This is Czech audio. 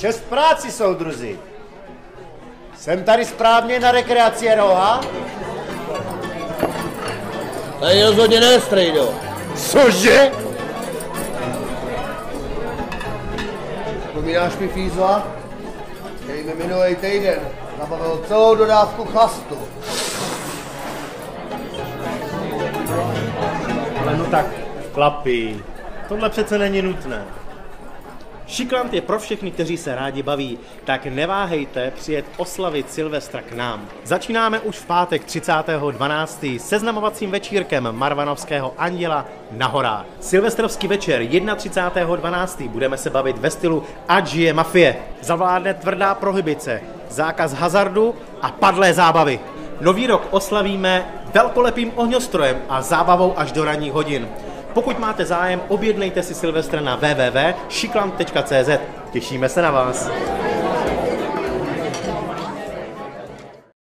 Šest práci, soudruzi. Jsem tady správně na rekreaci roha? Tady rozhodně ne, strejdo. Cože? Vzpomínáš mi Fízla, který mi minulý týden zabavil celou dodávku chlastu. Ale no tak, chlapi, tohle přece není nutné. Šiklant je pro všechny, kteří se rádi baví, tak neváhejte přijet oslavit Silvestra k nám. Začínáme už v pátek 30.12. seznamovacím večírkem Marvanovského Anděla na horách. Silvestrovský večer 31.12. budeme se bavit ve stylu Ať žije mafie. Zavládne tvrdá prohibice, zákaz hazardu a padlé zábavy. Nový rok oslavíme velkolepým ohňostrojem a zábavou až do ranních hodin. Pokud máte zájem, objednejte si Silvestra na www.šiklant.cz. Těšíme se na vás.